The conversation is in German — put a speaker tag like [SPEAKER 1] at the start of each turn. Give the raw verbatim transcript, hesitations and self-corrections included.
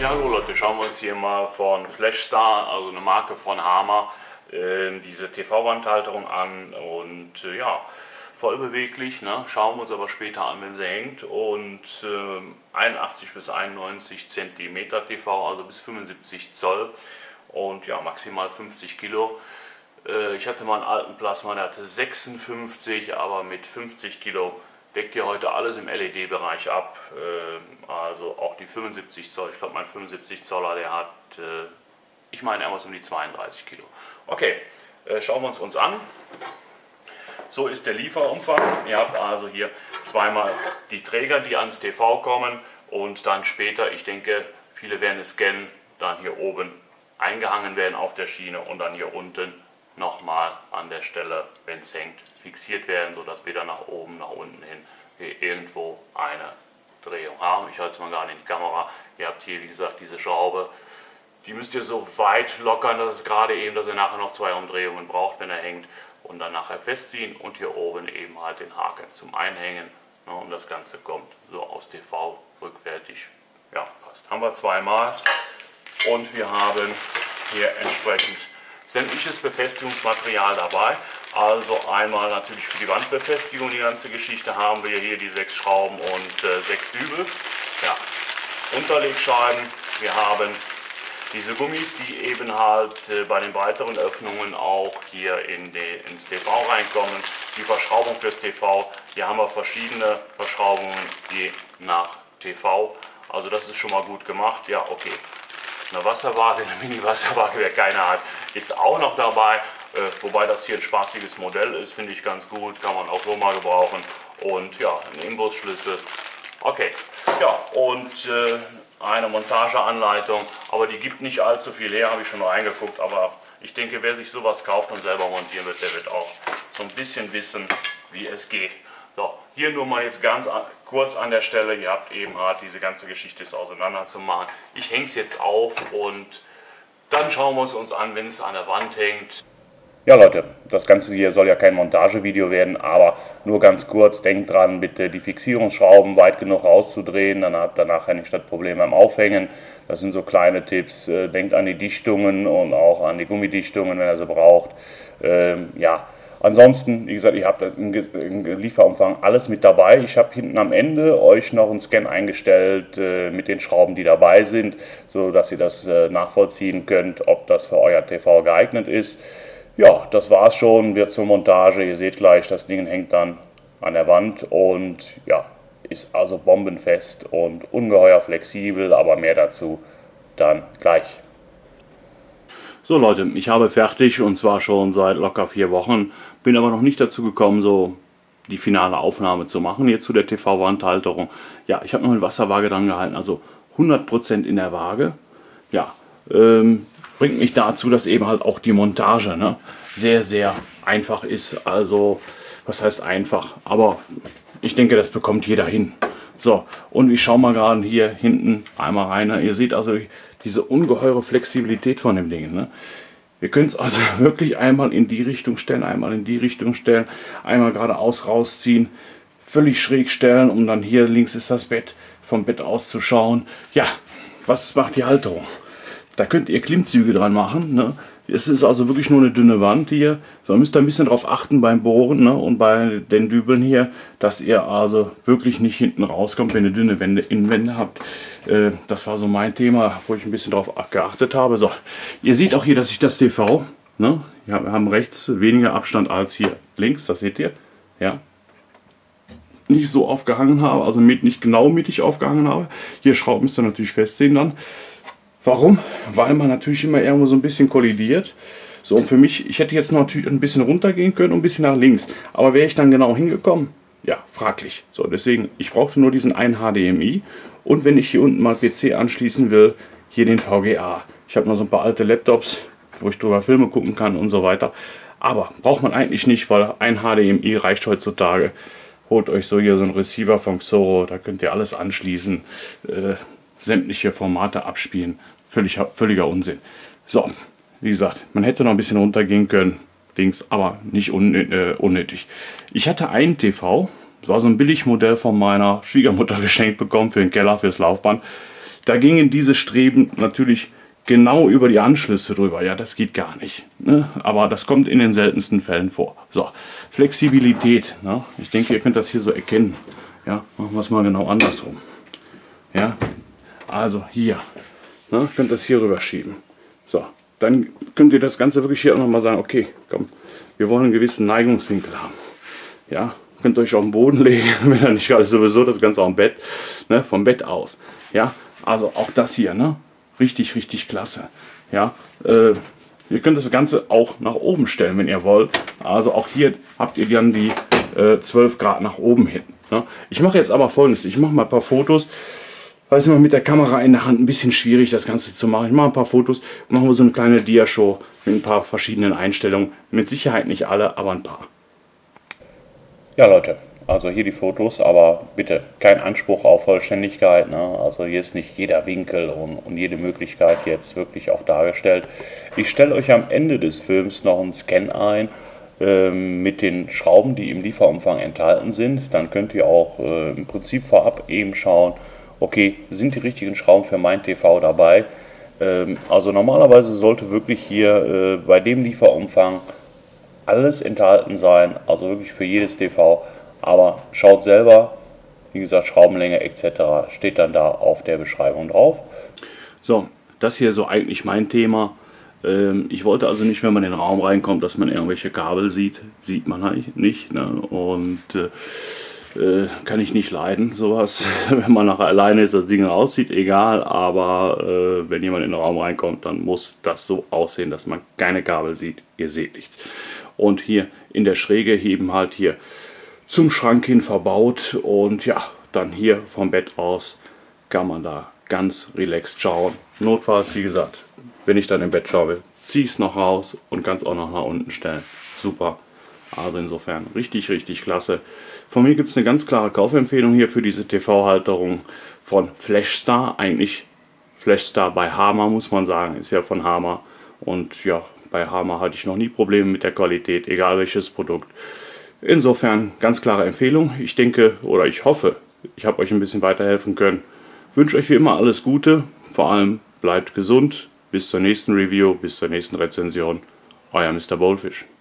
[SPEAKER 1] Ja, hallo Leute, schauen wir uns hier mal von Flashstar, also eine Marke von Hama, äh, diese T V-Wandhalterung an und äh, ja, voll beweglich, ne? Schauen wir uns aber später an, wenn sie hängt, und äh, einundachtzig bis einundneunzig Zentimeter T V, also bis fünfundsiebzig Zoll und ja, maximal fünfzig Kilo. Äh, ich hatte mal einen alten Plasma, der hatte sechsundfünfzig, aber mit fünfzig Kilo deckt ihr heute alles im L E D-Bereich ab, äh, also auch die fünfundsiebzig Zoll. Ich glaube, mein fünfundsiebzig Zoller, der hat, äh, ich meine, irgendwas um die zweiunddreißig Kilo. Okay, äh, schauen wir uns uns an. So ist der Lieferumfang. Ihr habt also hier zweimal die Träger, die ans T V kommen, und dann später, ich denke, viele werden es kennen, dann hier oben eingehangen werden auf der Schiene und dann hier unten nochmal an der Stelle, wenn es hängt, fixiert werden, sodass wir dann nach oben, nach unten hin hier irgendwo eine Drehung haben. Ich halte es mal gar nicht in die Kamera. Ihr habt hier, wie gesagt, diese Schraube. Die müsst ihr so weit lockern, dass es gerade eben, dass ihr nachher noch zwei Umdrehungen braucht, wenn er hängt, und dann nachher festziehen und hier oben eben halt den Haken zum Einhängen. Ne, und das Ganze kommt so aus T V rückwärtig. Ja, passt. Haben wir zweimal, und wir haben hier entsprechend sämtliches Befestigungsmaterial dabei. Also einmal natürlich für die Wandbefestigung, die ganze Geschichte, haben wir hier die sechs Schrauben und äh, sechs Dübel. Ja, Unterlegscheiben. Wir haben diese Gummis, die eben halt äh, bei den weiteren Öffnungen auch hier in die, ins T V reinkommen. Die Verschraubung fürs T V. Hier haben wir verschiedene Verschraubungen je nach T V. Also das ist schon mal gut gemacht. Ja, okay. Eine Wasserwaage, eine Mini-Wasserwaage, wer keine hat, ist auch noch dabei. Äh, wobei das hier ein spaßiges Modell ist, finde ich ganz gut. Kann man auch so mal gebrauchen. Und ja, ein Imbusschlüssel. Okay. Ja, und äh, eine Montageanleitung. Aber die gibt nicht allzu viel her, habe ich schon reingeguckt. Aber ich denke, wer sich sowas kauft und selber montieren wird, der wird auch so ein bisschen wissen, wie es geht. So, hier nur mal jetzt ganz kurz an der Stelle, ihr habt eben halt diese ganze Geschichte ist auseinander zu machen. Ich hänge es jetzt auf und dann schauen wir es uns an, wenn es an der Wand hängt.
[SPEAKER 2] Ja Leute, das Ganze hier soll ja kein Montagevideo werden, aber nur ganz kurz, denkt dran, bitte die Fixierungsschrauben weit genug rauszudrehen, dann habt ihr nachher nicht das Problem beim Aufhängen. Das sind so kleine Tipps. Denkt an die Dichtungen und auch an die Gummidichtungen, wenn ihr sie braucht. Ähm, ja. Ansonsten, wie gesagt, ihr habt im Lieferumfang alles mit dabei. Ich habe hinten am Ende euch noch einen Scan eingestellt äh, mit den Schrauben, die dabei sind, so dass ihr das äh, nachvollziehen könnt, ob das für euer T V geeignet ist. Ja, das war's schon. Wird zur Montage. Ihr seht gleich, das Ding hängt dann an der Wand und ja, ist also bombenfest und ungeheuer flexibel, aber mehr dazu dann gleich.
[SPEAKER 1] So Leute, ich habe fertig, und zwar schon seit locker vier Wochen, bin aber noch nicht dazu gekommen, so die finale Aufnahme zu machen, hier zu der T V-Wandhalterung. Ja, ich habe noch eine Wasserwaage dran gehalten, also hundert Prozent in der Waage. Ja, ähm, bringt mich dazu, dass eben halt auch die Montage ne, sehr, sehr einfach ist. Also, was heißt einfach? Aber ich denke, das bekommt jeder hin. So, und ich schaue mal gerade hier hinten einmal rein. Ne? Ihr seht also diese ungeheure Flexibilität von dem Ding. Ne? Wir können es also wirklich einmal in die Richtung stellen, einmal in die Richtung stellen, einmal geradeaus rausziehen, völlig schräg stellen, um dann hier links ist das Bett, vom Bett aus zu schauen. Ja, was macht die Halterung? Da könnt ihr Klimmzüge dran machen. Ne? Es ist also wirklich nur eine dünne Wand hier. So, müsst ihr ein bisschen darauf achten beim Bohren ne? und bei den Dübeln hier, dass ihr also wirklich nicht hinten rauskommt, wenn ihr dünne Wände, Innenwände habt. Äh, das war so mein Thema, wo ich ein bisschen darauf geachtet habe. So, ihr seht auch hier, dass ich das T V, ne? Ja, wir haben rechts weniger Abstand als hier links, das seht ihr, ja, nicht so aufgehangen habe, also mit, nicht genau mittig aufgehangen habe. Hier Schrauben müsst ihr natürlich festsehen dann. Warum? Weil man natürlich immer irgendwo so ein bisschen kollidiert. So, und für mich, ich hätte jetzt noch ein bisschen runtergehen können und ein bisschen nach links. Aber wäre ich dann genau hingekommen? Ja, fraglich. So, deswegen, ich brauchte nur diesen einen H D M I. Und wenn ich hier unten mal P C anschließen will, hier den V G A. Ich habe noch so ein paar alte Laptops, wo ich drüber Filme gucken kann und so weiter. Aber braucht man eigentlich nicht, weil ein H D M I reicht heutzutage. Holt euch so hier so einen Receiver vom Xoro, da könnt ihr alles anschließen. Äh, sämtliche Formate abspielen. Völlig, völliger Unsinn. So, wie gesagt, man hätte noch ein bisschen runtergehen können, links, aber nicht un, äh, unnötig. Ich hatte einen T V, das war so ein Billigmodell von meiner Schwiegermutter geschenkt bekommen für den Keller, fürs Laufband.
[SPEAKER 2] Da gingen diese Streben natürlich genau über die Anschlüsse drüber. Ja, das geht gar nicht. Ne? Aber das kommt in den seltensten Fällen vor. So, Flexibilität. Ne? Ich denke, ihr könnt das hier so erkennen. Ja, machen wir es mal genau andersrum. Ja, also hier. Ne? Könnt das hier rüber schieben. So, dann könnt ihr das Ganze wirklich hier auch nochmal sagen, okay, komm, wir wollen einen gewissen Neigungswinkel haben. Ja, könnt ihr euch auf den Boden legen, wenn ihr nicht gerade sowieso das Ganze am Bett, ne? Vom Bett aus. Ja, also auch das hier, ne? Richtig, richtig klasse. Ja, äh, ihr könnt das Ganze auch nach oben stellen, wenn ihr wollt. Also auch hier habt ihr dann die äh, zwölf Grad nach oben hin. Ne? Ich mache jetzt aber Folgendes. Ich mache mal ein paar Fotos. Weil es immer mit der Kamera in der Hand ein bisschen schwierig, das Ganze zu machen. Ich mache ein paar Fotos, machen wir so eine kleine Dia-Show mit ein paar verschiedenen Einstellungen. Mit Sicherheit nicht alle, aber ein paar.
[SPEAKER 3] Ja Leute, also hier die Fotos, aber bitte kein Anspruch auf Vollständigkeit. Ne? Also hier ist nicht jeder Winkel und, und jede Möglichkeit jetzt wirklich auch dargestellt. Ich stelle euch am Ende des Films noch einen Scan ein äh, mit den Schrauben, die im Lieferumfang enthalten sind. Dann könnt ihr auch äh, im Prinzip vorab eben schauen, okay, sind die richtigen Schrauben für mein T V dabei? Ähm, also normalerweise sollte wirklich hier äh, bei dem Lieferumfang alles enthalten sein, also wirklich für jedes T V, aber schaut selber, wie gesagt, Schraubenlänge et cetera steht dann da auf der Beschreibung drauf.
[SPEAKER 2] So, das hier so eigentlich mein Thema. Ähm, ich wollte also nicht, wenn man in den Raum reinkommt, dass man irgendwelche Kabel sieht, sieht man halt nicht, ne? Und äh, äh, kann ich nicht leiden, sowas, wenn man nachher alleine ist, das Ding aussieht, egal, aber äh, wenn jemand in den Raum reinkommt, dann muss das so aussehen, dass man keine Kabel sieht, ihr seht nichts. Und hier in der Schräge heben halt hier zum Schrank hin verbaut und ja, dann hier vom Bett aus kann man da ganz relaxed schauen. Notfalls, wie gesagt, wenn ich dann im Bett schaue, ziehe ich es noch raus und kann es auch noch nach unten stellen. Super. Also insofern richtig, richtig klasse. Von mir gibt es eine ganz klare Kaufempfehlung hier für diese T V-Halterung von Flashstar. Eigentlich Flashstar bei Hama, muss man sagen, ist ja von Hama. Und ja, bei Hama hatte ich noch nie Probleme mit der Qualität, egal welches Produkt. Insofern ganz klare Empfehlung. Ich denke oder ich hoffe, ich habe euch ein bisschen weiterhelfen können. Ich wünsche euch wie immer alles Gute. Vor allem bleibt gesund. Bis zur nächsten Review, bis zur nächsten Rezension. Euer Mister Boldfish.